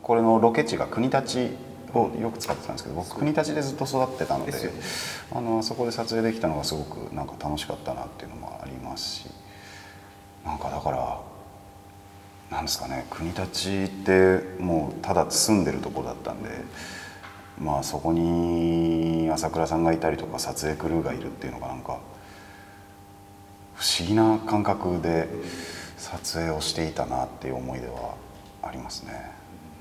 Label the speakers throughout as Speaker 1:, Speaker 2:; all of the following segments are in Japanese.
Speaker 1: これのロケ地が国立をよく使ってたんですけど、僕国立でずっと育ってたので、そこで撮影できたのがすごくなんか楽しかったなっていうのもありますし、なんかだからなんですかね、国立ってもうただ住んでるとこだったんで、まあそこに朝倉さんがいたりとか撮影クルーがいるっていうのがなんか不思議な感覚で撮影をしていたなっていう思い出はありますね。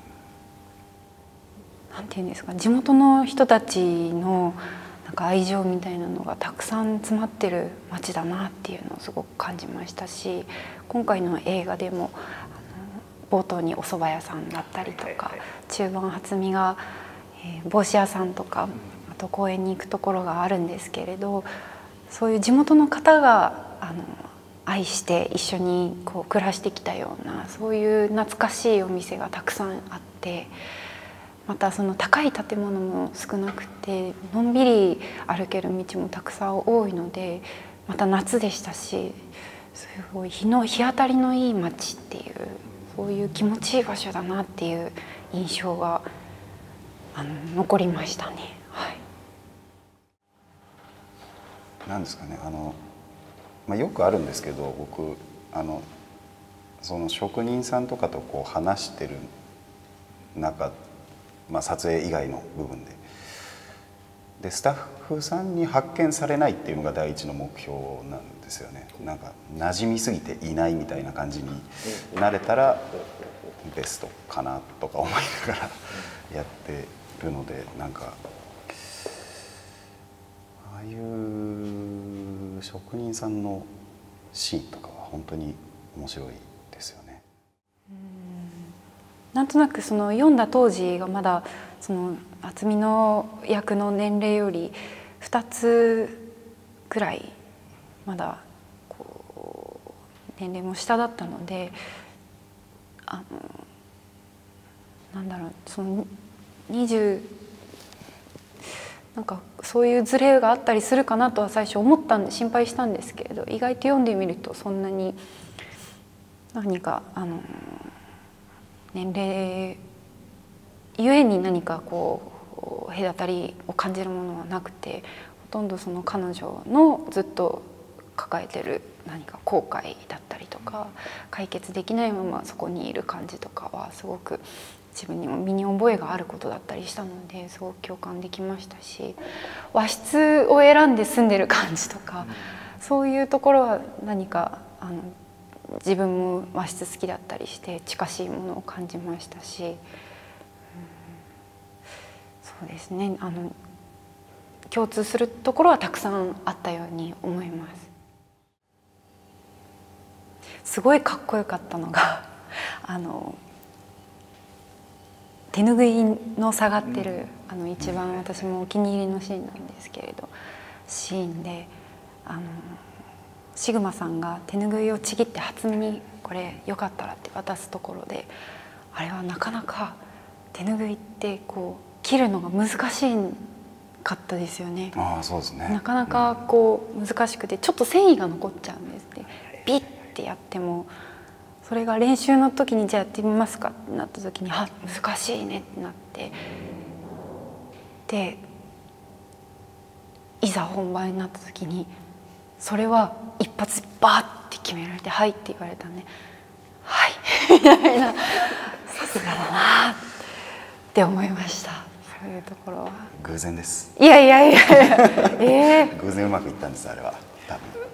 Speaker 2: なんていうんですか、地元の人たちのなんか愛情みたいなのがたくさん詰まってる街だなっていうのをすごく感じましたし、今回の映画でも冒頭にお蕎麦屋さんだったりとか、中盤初見が帽子屋さんとか、あと公園に行くところがあるんですけれど、そういう地元の方が愛して一緒にこう暮らしてきたような、そういう懐かしいお店がたくさんあって、またその高い建物も少なくてのんびり歩ける道もたくさん多いので、また夏でしたし、すごい日当たりのいい街っていう、そういう気持ちいい場所だなっていう印象が残りましたね。はい。
Speaker 1: なんですかね、よくあるんですけど、僕その職人さんとかとこう話してる中、撮影以外の部分でスタッフさんに発見されないっていうのが第一の目標なんですよね。なんか馴染みすぎていないみたいな感じになれたらベストかなとか思いながらやってるので、なんかああいう職人さんのシーンとかは本当に面白いですよね。
Speaker 2: なんとなくその読んだ当時がまだその渥美の役の年齢より2つくらいまだこう年齢も下だったので、なんだろう、その20なんかそういうズレがあったりするかなとは最初思ったんで心配したんですけれど、意外と読んでみるとそんなに何か年齢ゆえに何かこう隔たりを感じるものはなくて、ほとんどその彼女のずっと抱えてる何か後悔だったりとか、解決できないままそこにいる感じとかはすごく自分にも身に覚えがあることだったりしたので、すごく共感できましたし、和室を選んで住んでる感じとか、そういうところは何か自分も和室好きだったりして近しいものを感じましたし、そうですね、共通するところはたくさんあったように思います。すごいかっこよかったのが手ぬぐいの下がってる一番私もお気に入りのシーンなんですけれど、シーンでシグマさんが手ぬぐいをちぎって初見にこれよかったらって渡すところで、あれはなかなか手ぬぐいってこう切るのが難しかったですよね。
Speaker 1: そうですね。
Speaker 2: なかなかこう難しくてちょっと繊維が残っちゃうんですね。ビッてやっても、それが練習の時にじゃあやってみますかってなった時に難しいねってなって、でいざ本番になった時にそれは一発バーって決められて「はい」って言われたんで「はい」みたいな、さすがだなって思いました。そういうところは
Speaker 1: 偶然です。
Speaker 2: いやいやいやいや、
Speaker 1: 偶然うまくいったんです、あれは多分。